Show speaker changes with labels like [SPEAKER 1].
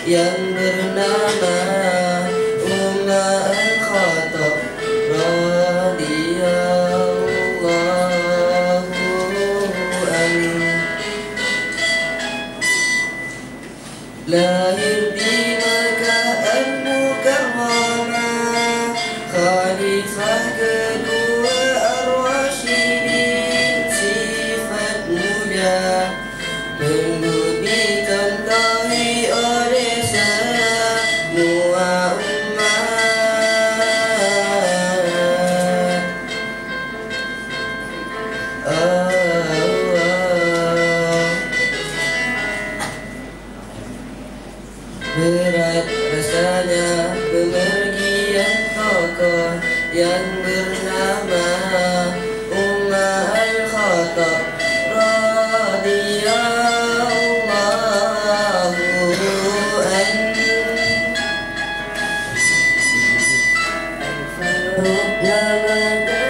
[SPEAKER 1] yang bernama Umar Al-Khattab radhiyallahu anhu. Lahir di Makkah Al-Mukarramah, khalifah kedua Ar-Rasyidin, sifat mulia tunggu dicontohi oleh semua umat. Berat rasanya bemergian tokoh yang bernama Umar Al-Khattab radhiyallahu anhu. Al-Faruq nama